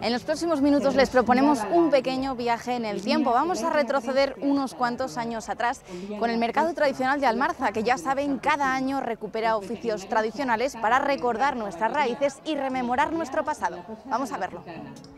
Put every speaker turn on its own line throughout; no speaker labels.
En los próximos minutos les proponemos un pequeño viaje en el tiempo. Vamos a retroceder unos cuantos años atrás con el mercado tradicional de Almarza, que ya saben, cada año recupera oficios tradicionales para recordar nuestras raíces y rememorar nuestro pasado. Vamos a verlo.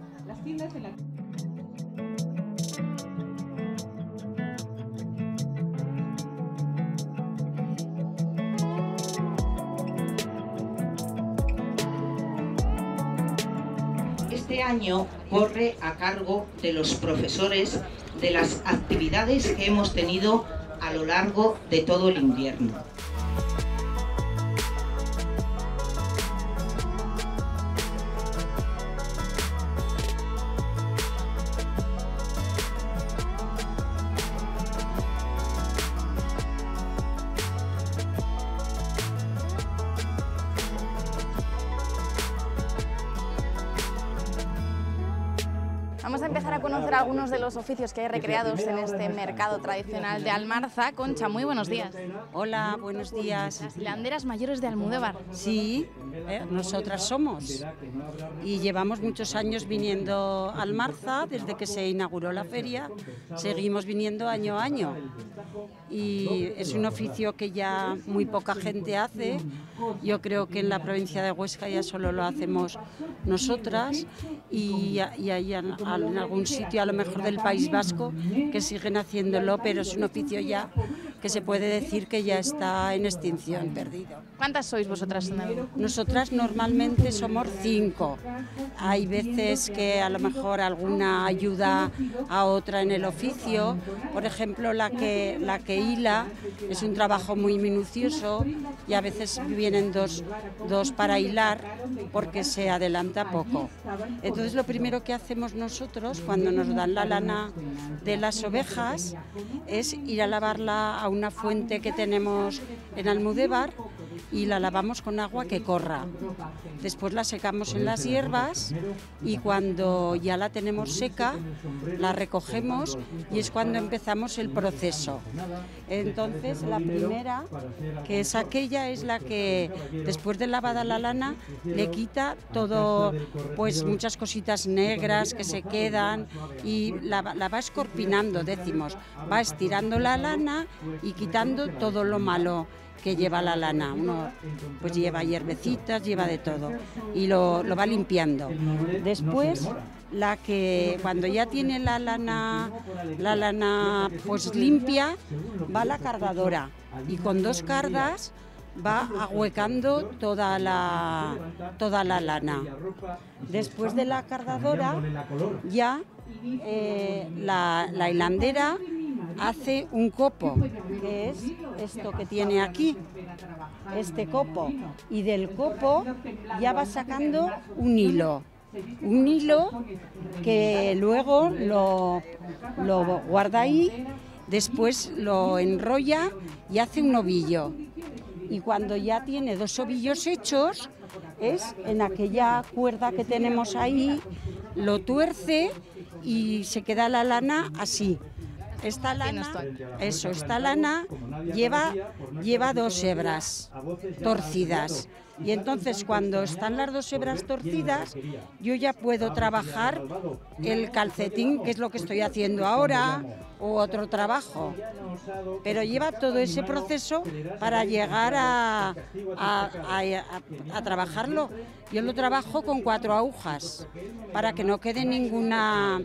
Este año corre a cargo de los profesores de las actividades que hemos tenido a lo largo de todo el invierno.
Vamos a empezar a conocer algunos de los oficios que hay recreados en este mercado tradicional de Almarza. Concha, muy buenos días.
Hola, buenos días.
Las hilanderas mayores de Almudévar.
Sí, nosotras somos. Y llevamos muchos años viniendo a Almarza, desde que se inauguró la feria, seguimos viniendo año a año. Y es un oficio que ya muy poca gente hace. Yo creo que en la provincia de Huesca ya solo lo hacemos nosotras y hay en algún sitio a lo mejor del País Vasco que siguen haciéndolo, pero es un oficio ya que se puede decir que ya está en extinción, perdido.
¿Cuántas sois vosotras?
Nosotras normalmente somos 5. Hay veces que a lo mejor alguna ayuda a otra en el oficio. Por ejemplo, la que hila es un trabajo muy minucioso y a veces vienen dos para hilar porque se adelanta poco. Entonces lo primero que hacemos nosotros cuando nos dan la lana de las ovejas es ir a lavarla a una fuente que tenemos en Almudévar y la lavamos con agua que corra. Después la secamos en las hierbas y cuando ya la tenemos seca la recogemos y es cuando empezamos el proceso. Entonces la primera, que es aquella, es la que después de lavada la lana le quita todo, pues muchas cositas negras que se quedan y la va escorpinando, decimos, va estirando la lana y quitando todo lo malo que lleva la lana. Uno pues lleva hierbecitas, lleva de todo y lo va limpiando. Después la que cuando ya tiene la lana pues limpia, va a la cardadora y con 2 cardas va ahuecando toda la lana. Después de la cardadora ya la hilandera hace un copo, que es esto que tiene aquí, este copo, y del copo ya va sacando un hilo que luego lo guarda ahí, después lo enrolla y hace un ovillo. Y cuando ya tiene 2 ovillos hechos, es en aquella cuerda que tenemos ahí, lo tuerce y se queda la lana así. Esta lana lleva 2 hebras torcidas y entonces cuando están las 2 hebras torcidas yo ya puedo trabajar el calcetín, que es lo que estoy haciendo ahora, o otro trabajo, pero lleva todo ese proceso para llegar a trabajarlo. Yo lo trabajo con 4 agujas para que no quede ninguna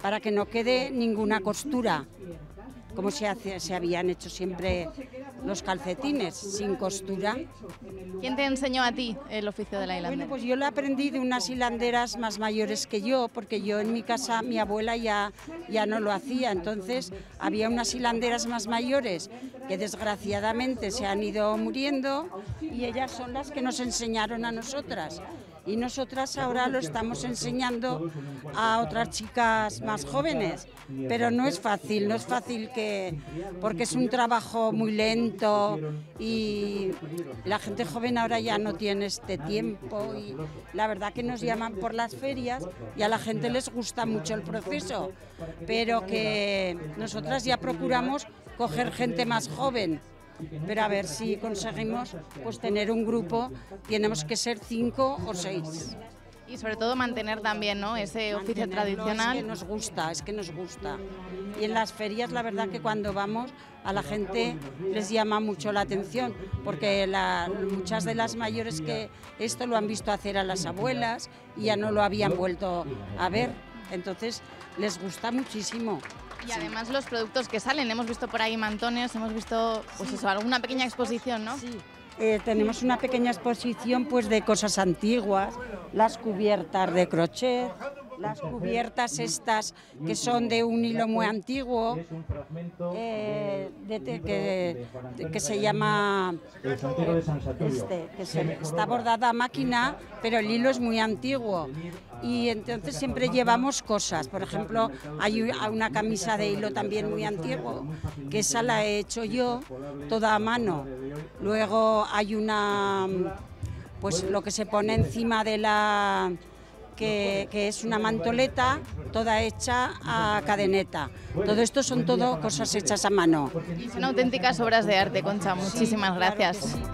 costura, como se habían hecho siempre los calcetines, sin costura.
¿Quién te enseñó a ti el oficio de la hilandera?
Bueno, pues yo lo aprendí de unas hilanderas más mayores que yo, porque yo en mi casa, mi abuela ya no lo hacía, entonces había unas hilanderas más mayores que desgraciadamente se han ido muriendo y ellas son las que nos enseñaron a nosotras. Y nosotras ahora lo estamos enseñando a otras chicas más jóvenes, pero no es fácil porque es un trabajo muy lento y la gente joven ahora ya no tiene este tiempo y la verdad que nos llaman por las ferias y a la gente les gusta mucho el proceso, pero que nosotras ya procuramos coger gente más joven. Pero a ver si conseguimos pues tener un grupo, tenemos que ser 5 o 6.
Y sobre todo mantener también, ¿no?, ese oficio tradicional.
Es que nos gusta. Y en las ferias la verdad que cuando vamos a la gente les llama mucho la atención, porque muchas de las mayores que esto lo han visto hacer a las abuelas y ya no lo habían vuelto a ver, entonces les gusta muchísimo.
Y además los productos que salen, hemos visto por ahí mantones, hemos visto pues eso, alguna pequeña exposición, ¿no?
Sí. Tenemos una pequeña exposición pues de cosas antiguas, las cubiertas de crochet, las cubiertas estas que son de un hilo muy antiguo, que se llama está bordada a máquina, pero el hilo es muy antiguo. Y entonces siempre llevamos cosas, por ejemplo, hay una camisa de hilo también muy antiguo, que esa la he hecho yo, toda a mano. Luego hay una, pues lo que se pone encima de la, que es una mantoleta, toda hecha a cadeneta. Todo esto son todo cosas hechas a mano.
Y son auténticas obras de arte, Concha, muchísimas gracias.
Claro que sí.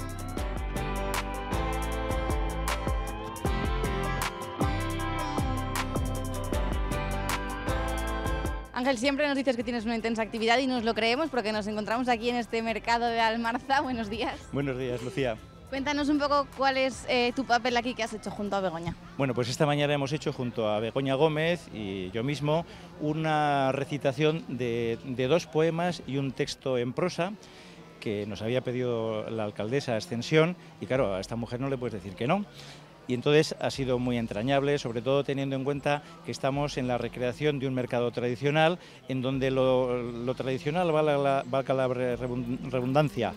Ángel, siempre nos dices que tienes una intensa actividad y nos lo creemos porque nos encontramos aquí en este mercado de Almarza. Buenos días.
Buenos días, Lucía.
Cuéntanos un poco cuál es tu papel aquí que has hecho junto a Begoña.
Bueno, pues esta mañana hemos hecho junto a Begoña Gómez y yo mismo una recitación de 2 poemas y un texto en prosa que nos había pedido la alcaldesa Ascensión y claro, a esta mujer no le puedes decir que no. Y entonces ha sido muy entrañable, sobre todo teniendo en cuenta que estamos en la recreación de un mercado tradicional, en donde lo tradicional, valga la redundancia,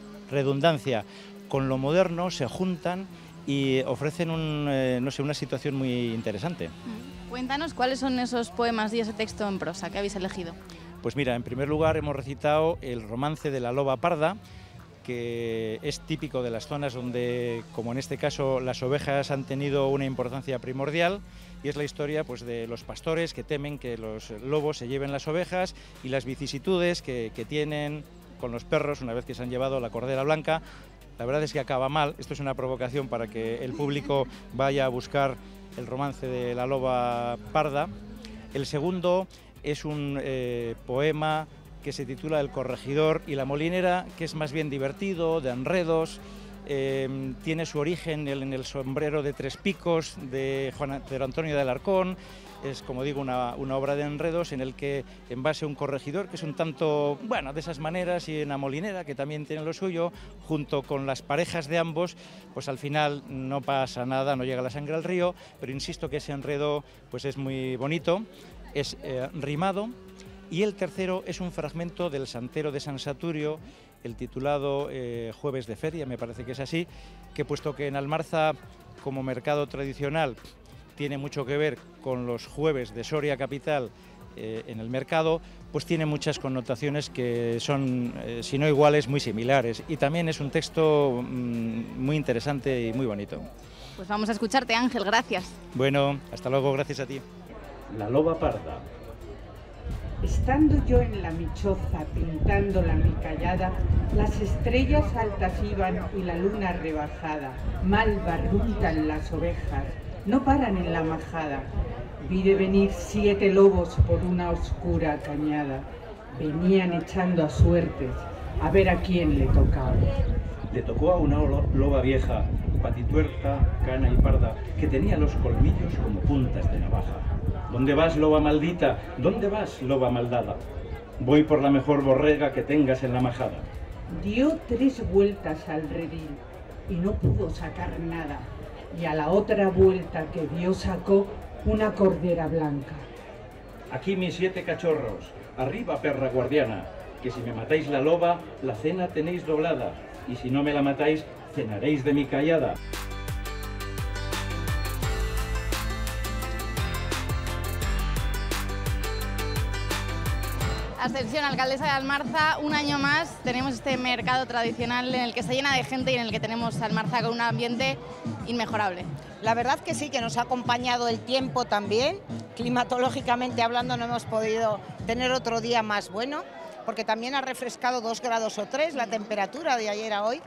con lo moderno se juntan y ofrecen una situación muy interesante.
Cuéntanos cuáles son esos poemas y ese texto en prosa que habéis elegido.
Pues mira, en primer lugar hemos recitado el romance de la loba parda, que es típico de las zonas donde, como en este caso, las ovejas han tenido una importancia primordial, y es la historia pues, de los pastores que temen que los lobos se lleven las ovejas y las vicisitudes que tienen con los perros una vez que se han llevado la cordera blanca. La verdad es que acaba mal, esto es una provocación para que el público vaya a buscar el romance de la loba parda. El segundo es un poema que se titula El corregidor y la molinera, que es más bien divertido, de enredos, tiene su origen en el sombrero de 3 picos de Juan Pedro Antonio de Alarcón. Es, como digo, una obra de enredos en el que, en base a un corregidor, que es un tanto, bueno, de esas maneras, y una molinera, que también tiene lo suyo, junto con las parejas de ambos, pues al final no pasa nada, no llega la sangre al río, pero insisto que ese enredo pues es muy bonito, es rimado. Y el tercero es un fragmento del Santero de San Saturio, el titulado Jueves de Feria, me parece que es así, que puesto que en Almarza, como mercado tradicional, tiene mucho que ver con los jueves de Soria capital en el mercado, pues tiene muchas connotaciones que son, si no iguales, muy similares. Y también es un texto muy interesante y muy bonito.
Pues vamos a escucharte, Ángel, gracias.
Bueno, hasta luego, gracias a ti.
La loba parda.
Estando yo en la michoza pintándola mi callada, las estrellas altas iban y la luna rebajada, mal barruntan las ovejas, no paran en la majada. Vi de venir 7 lobos por una oscura cañada, venían echando a suertes, a ver a quién le tocaba.
Le tocó a una loba vieja, patituerta, cana y parda, que tenía los colmillos como puntas de navaja. ¿Dónde vas, loba maldita? ¿Dónde vas, loba maldada? Voy por la mejor borrega que tengas en la majada.
Dio 3 vueltas al redil y no pudo sacar nada, y a la otra vuelta que dio sacó una cordera blanca.
Aquí mis 7 cachorros, arriba perra guardiana, que si me matáis la loba, la cena tenéis doblada, y si no me la matáis, cenaréis de mi callada.
Ascensión, alcaldesa de Almarza, un año más tenemos este mercado tradicional en el que se llena de gente y en el que tenemos Almarza con un ambiente inmejorable.
La verdad que sí, que nos ha acompañado el tiempo también, climatológicamente hablando no hemos podido tener otro día más bueno, porque también ha refrescado 2 grados o 3 la temperatura de ayer a hoy,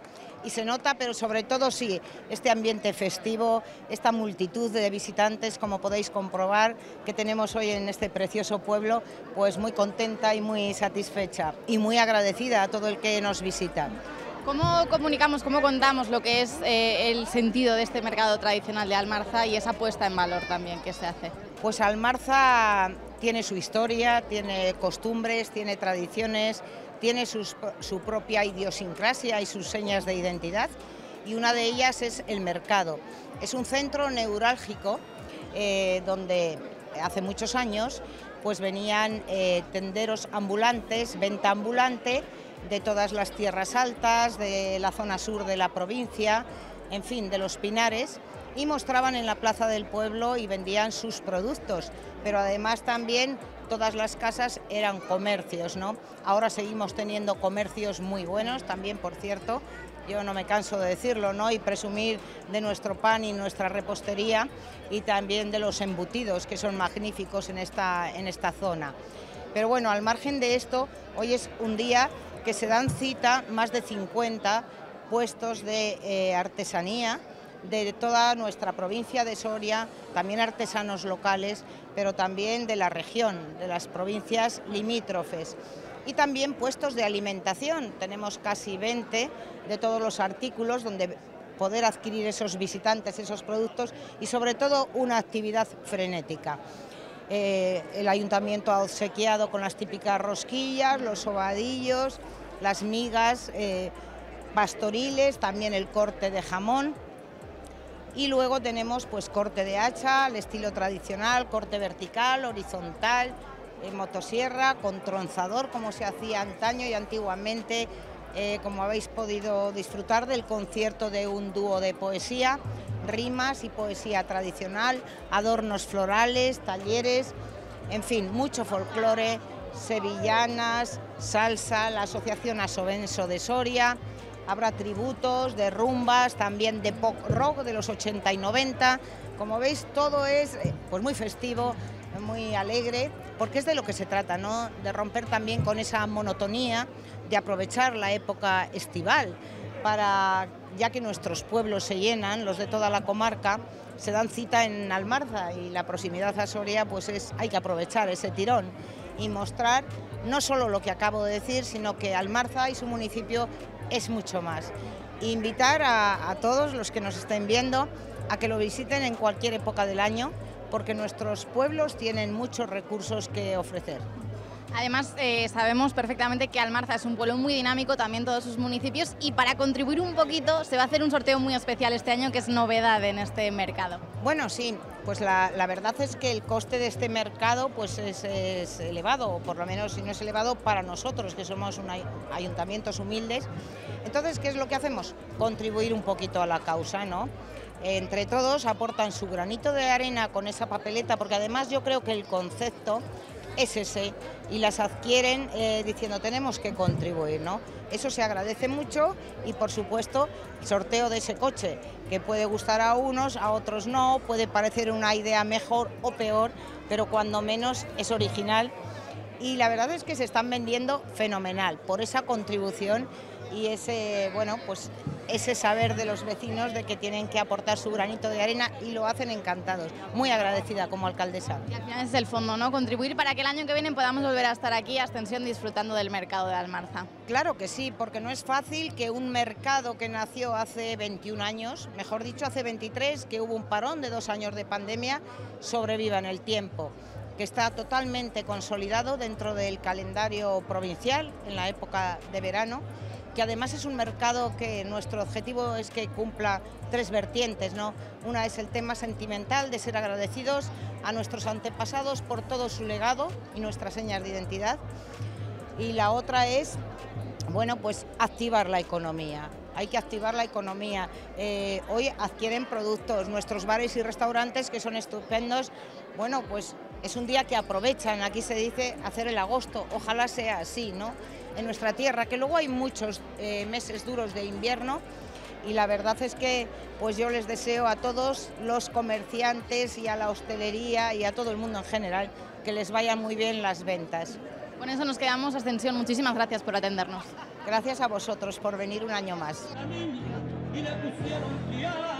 y se nota, pero sobre todo sí, este ambiente festivo, esta multitud de visitantes, como podéis comprobar, que tenemos hoy en este precioso pueblo, pues muy contenta y muy satisfecha y muy agradecida a todo el que nos visita.
¿Cómo comunicamos, cómo contamos lo que es el sentido de este mercado tradicional de Almarza y esa puesta en valor también que se hace?
Pues Almarza tiene su historia, tiene costumbres, tiene tradiciones, tiene su propia idiosincrasia y sus señas de identidad, y una de ellas es el mercado. Es un centro neurálgico donde hace muchos años pues venían tenderos ambulantes, venta ambulante, de todas las tierras altas, de la zona sur de la provincia, en fin, de los pinares, y mostraban en la plaza del pueblo y vendían sus productos, pero además también todas las casas eran comercios, ¿no? Ahora seguimos teniendo comercios muy buenos, también, por cierto, yo no me canso de decirlo, ¿no? Y presumir de nuestro pan y nuestra repostería, y también de los embutidos, que son magníficos en esta zona. Pero bueno, al margen de esto, hoy es un día que se dan cita más de 50 puestos de artesanía de toda nuestra provincia de Soria, también artesanos locales, pero también de la región, de las provincias limítrofes. Y también puestos de alimentación, tenemos casi 20 de todos los artículos donde poder adquirir esos visitantes, esos productos, y sobre todo una actividad frenética. El ayuntamiento ha obsequiado con las típicas rosquillas, los sobadillos, las migas pastoriles, también el corte de jamón, y luego tenemos pues corte de hacha al estilo tradicional, corte vertical, horizontal, motosierra, con tronzador como se hacía antaño y antiguamente, como habéis podido disfrutar del concierto de un dúo de poesía, rimas y poesía tradicional, adornos florales, talleres, en fin, mucho folclore, sevillanas, salsa, la Asociación Asobenso de Soria, habrá tributos de rumbas, también de pop rock de los 80 y 90, como veis todo es pues muy festivo, muy alegre, porque es de lo que se trata, ¿no? De romper también con esa monotonía, de aprovechar la época estival para, ya que nuestros pueblos se llenan, los de toda la comarca, se dan cita en Almarza y la proximidad a Soria, pues hay que aprovechar ese tirón y mostrar no solo lo que acabo de decir, sino que Almarza y su municipio es mucho más. Invitar a todos los que nos estén viendo a que lo visiten en cualquier época del año, porque nuestros pueblos tienen muchos recursos que ofrecer.
Además, sabemos perfectamente que Almarza es un pueblo muy dinámico, también todos sus municipios, y para contribuir un poquito se va a hacer un sorteo muy especial este año, que es novedad en este mercado.
Bueno, sí, pues la verdad es que el coste de este mercado pues es elevado, o por lo menos si no es elevado para nosotros, que somos ayuntamientos humildes. Entonces, ¿qué es lo que hacemos? Contribuir un poquito a la causa, ¿no? Entre todos aportan su granito de arena con esa papeleta, porque además yo creo que el concepto es ese, y las adquieren diciendo tenemos que contribuir, ¿no? Eso se agradece mucho, y por supuesto el sorteo de ese coche, que puede gustar a unos, a otros no, puede parecer una idea mejor o peor, pero cuando menos es original, y la verdad es que se están vendiendo fenomenal por esa contribución y ese, bueno, pues ese saber de los vecinos de que tienen que aportar su granito de arena, y lo hacen encantados. Muy agradecida como alcaldesa.
Y al final es el fondo, ¿no? Contribuir para que el año que viene podamos volver a estar aquí a Ascensión disfrutando del mercado de Almarza.
Claro que sí, porque no es fácil que un mercado que nació hace 21 años, mejor dicho hace 23, que hubo un parón de 2 años de pandemia, sobreviva en el tiempo, que está totalmente consolidado dentro del calendario provincial en la época de verano, que además es un mercado que nuestro objetivo es que cumpla 3 vertientes, ¿no? Una es el tema sentimental, de ser agradecidos a nuestros antepasados por todo su legado y nuestras señas de identidad, y la otra es, bueno, pues activar la economía. Hay que activar la economía. Hoy adquieren productos nuestros bares y restaurantes, que son estupendos. Bueno, pues es un día que aprovechan, aquí se dice hacer el agosto, ojalá sea así, ¿no? En nuestra tierra, que luego hay muchos meses duros de invierno, y la verdad es que pues yo les deseo a todos los comerciantes y a la hostelería y a todo el mundo en general que les vayan muy bien las ventas.
Con eso nos quedamos, Ascensión. Muchísimas gracias por atendernos.
Gracias a vosotros por venir un año más.
Y le pusieron Triana,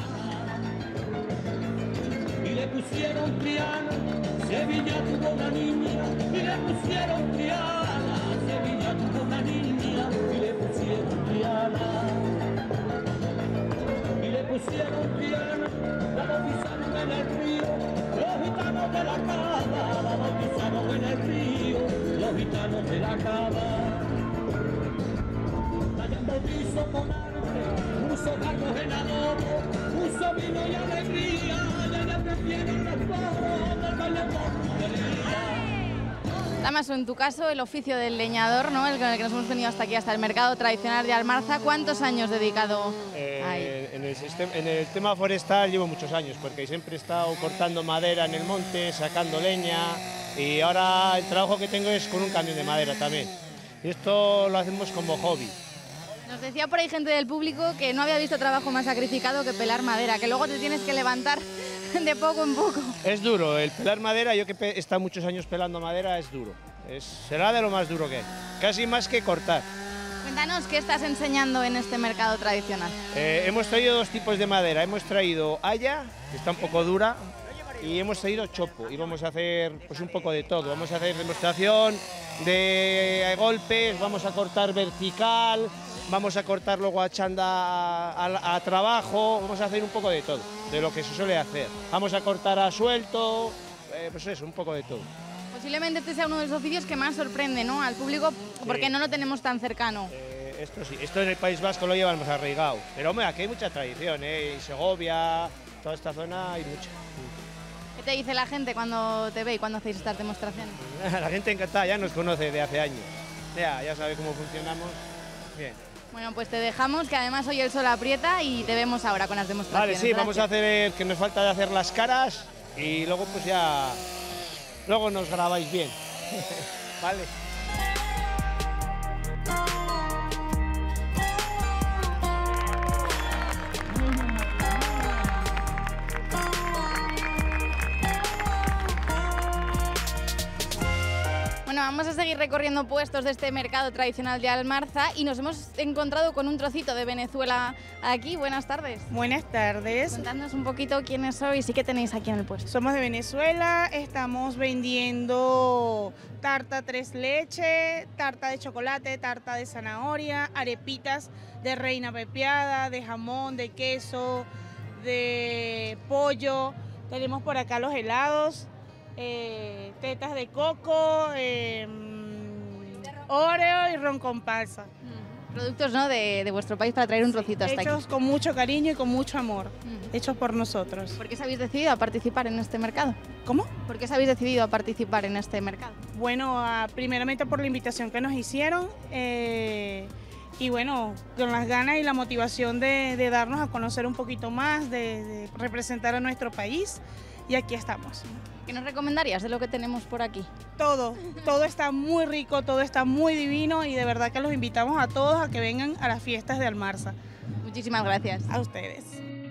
y le pusieron Triana, Sevilla tuvo una niña, y le pusieron Triana, Sevilla tuvo una niña, y le pusieron Triana, y le pusieron Triana, la bautizaron en el río, los gitanos de la Cava, la bautizaron en el río, los gitanos de la Cava. Bautizo con arte, puso carros en adobo, puso vino y alegría, y ella prefiere los pobres del baile por
Damaso, en tu caso, el oficio del leñador, ¿no? El con el que nos hemos venido hasta aquí, hasta el mercado tradicional de Almarza, ¿cuántos años dedicado ahí?
En el tema forestal llevo muchos años, porque siempre he estado cortando madera en el monte, sacando leña, y ahora el trabajo que tengo es con un camión de madera también. Y esto lo hacemos como hobby.
Nos decía por ahí gente del público que no había visto trabajo más sacrificado que pelar madera, que luego te tienes que levantar de poco en poco.
Es duro, el pelar madera, yo que he estado muchos años pelando madera, es duro. Será de lo más duro que hay, casi más que cortar.
Cuéntanos, ¿qué estás enseñando en este mercado tradicional?
Hemos traído dos tipos de madera, hemos traído haya, que está un poco dura, y hemos traído chopo, y vamos a hacer pues un poco de todo. Vamos a hacer demostración de golpes, vamos a cortar vertical, vamos a cortar luego a chanda a trabajo, vamos a hacer un poco de todo, de lo que se suele hacer. Vamos a cortar a suelto, pues eso, un poco de todo.
Posiblemente este sea uno de los oficios que más sorprende, ¿no?, al público, porque no lo tenemos tan cercano.
Esto sí, esto en el País Vasco lo llevan más arraigado, pero hombre, aquí hay mucha tradición, en Segovia, toda esta zona hay mucha.
¿Qué te dice la gente cuando te ve y cuando hacéis estas demostraciones?
La gente encantada, ya nos conoce de hace años, ya sabe cómo funcionamos, bien.
Bueno, pues te dejamos, que además hoy el sol aprieta y te vemos ahora con las demostraciones.
Vale, sí, vamos a hacer el que nos falta de hacer las caras y luego pues ya, luego nos grabáis bien, vale.
Bueno, vamos a seguir recorriendo puestos de este mercado tradicional de Almarza y nos hemos encontrado con un trocito de Venezuela aquí. Buenas tardes.
Buenas tardes.
Contadnos un poquito quiénes sois y qué tenéis aquí en el puesto.
Somos de Venezuela, estamos vendiendo tarta tres leche, tarta de chocolate, tarta de zanahoria, arepitas de reina pepiada, de jamón, de queso, de pollo. Tenemos por acá los helados. Tetas de coco, Oreo y ron con palsa.
Productos, ¿no?, de vuestro país para traer un trocito hasta aquí.
Hechos con mucho cariño y con mucho amor, hechos por nosotros.
¿Por qué os habéis decidido a participar en este mercado?
¿Cómo?
¿Por qué os habéis decidido a participar en este mercado?
Bueno, primeramente por la invitación que nos hicieron y bueno, con las ganas y la motivación de darnos a conocer un poquito más, de representar a nuestro país, y aquí estamos.
¿Qué nos recomendarías de lo que tenemos por aquí?
Todo está muy rico, todo está muy divino y de verdad que los invitamos a todos a que vengan a las fiestas de Almarza.
Muchísimas gracias.
A ustedes.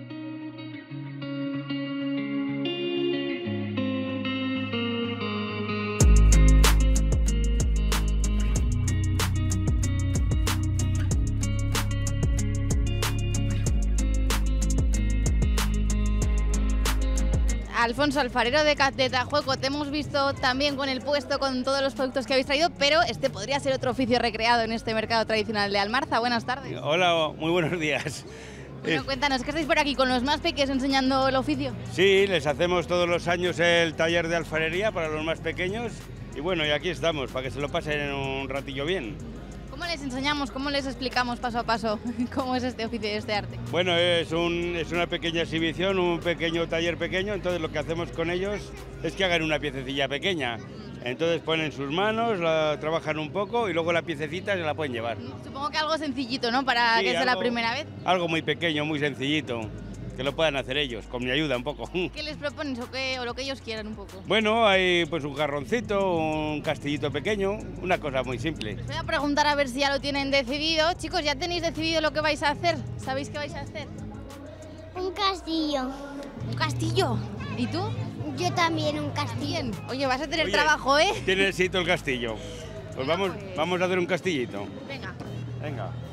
Alfonso, alfarero de Tajueco, te hemos visto también con el puesto, con todos los productos que habéis traído, pero este podría ser otro oficio recreado en este mercado tradicional de Almarza. Buenas tardes.
Hola, muy buenos días.
Bueno, cuéntanos, ¿qué estáis por aquí con los más pequeños enseñando el oficio?
Sí, les hacemos todos los años el taller de alfarería para los más pequeños y bueno, y aquí estamos, para que se lo pasen un ratillo bien.
¿Cómo les enseñamos, cómo les explicamos paso a paso cómo es este oficio y este arte?
Bueno, es una pequeña exhibición, un pequeño taller pequeño, entonces lo que hacemos con ellos es que hagan una piececilla pequeña. Entonces ponen sus manos, la trabajan un poco y luego la piececita se la pueden llevar.
Supongo que algo sencillito, ¿no?, para que sea la primera vez.
Algo muy pequeño, muy sencillito, que lo puedan hacer ellos, con mi ayuda un poco.
¿Qué les propones o lo que ellos quieran un poco?
Bueno, hay pues un jarroncito, un castillito pequeño, una cosa muy simple.
Les voy a preguntar a ver si ya lo tienen decidido. Chicos, ¿ya tenéis decidido lo que vais a hacer? ¿Sabéis qué vais a hacer?
Un castillo.
¿Un castillo? ¿Y tú?
Yo también, un castillo.
Oye, vas a tener trabajo, ¿eh?
Tiene éxito el castillo. Pues vamos a hacer un castillito.
Venga.
Venga.